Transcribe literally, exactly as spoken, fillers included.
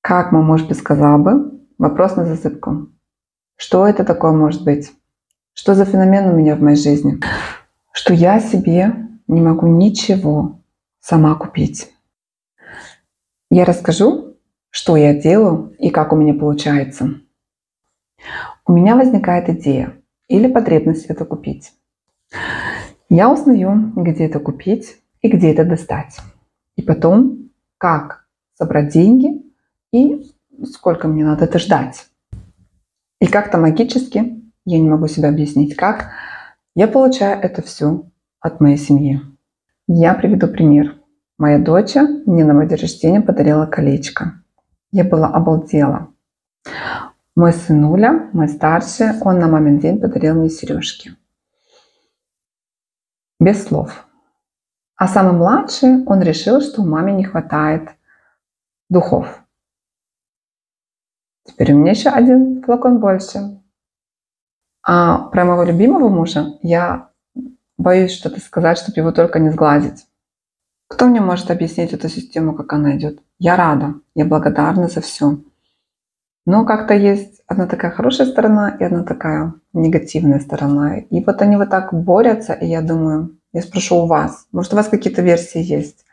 Как мой муж бы сказал бы? Вопрос на засыпку. Что это такое может быть? Что за феномен у меня в моей жизни? Что я себе не могу ничего сама купить. Я расскажу, что я делаю и как у меня получается. У меня возникает идея или потребность это купить. Я узнаю, где это купить и где это достать. И потом, как собрать деньги и сколько мне надо это ждать. И как-то магически, я не могу себе объяснить как, я получаю это все от моей семьи. Я приведу пример. Моя дочь мне на мой день рождения подарила колечко. Я была обалдела. Мой сынуля, мой старший, он на мамин день подарил мне сережки. Без слов. А самый младший, он решил, что у маме не хватает духов. Теперь у меня еще один флакон больше. А про моего любимого мужа я боюсь что-то сказать, чтобы его только не сглазить. Кто мне может объяснить эту систему, как она идет? Я рада, я благодарна за все. Но как-то есть одна такая хорошая сторона и одна такая негативная сторона. И вот они вот так борются, и я думаю, я спрошу у вас, может у вас какие-то версии есть?